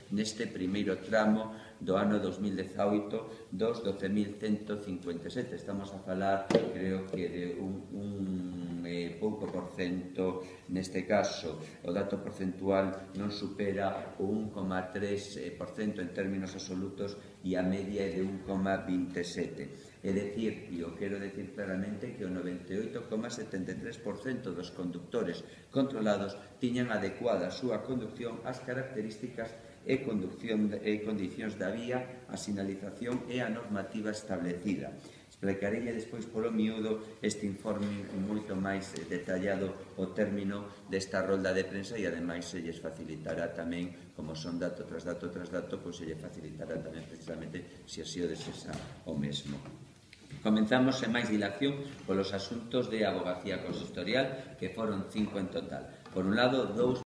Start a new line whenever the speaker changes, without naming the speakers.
neste primeiro tramo do ano 2018 dos 12.157. Estamos a falar, creo que de un pouco por cento neste caso. O dato porcentual non supera o 1,3% en términos absolutos e a media é de 1,27%. É dicir, e eu quero decir claramente, que o 98,73% dos conductores controlados tiñan adecuada a súa conducción ás características e condicións da vía, a sinalización e a normativa establecida. Explicarei despois polo miúdo este informe moito máis detallado o término desta rolda de prensa e ademais se lles facilitará tamén, como son dato tras dato tras dato, pois se lles facilitará tamén precisamente se así o desea o mesmo. Comenzamos sen máis dilación polos asuntos de abogacía consistorial, que foron 5 en total. Por un lado, 2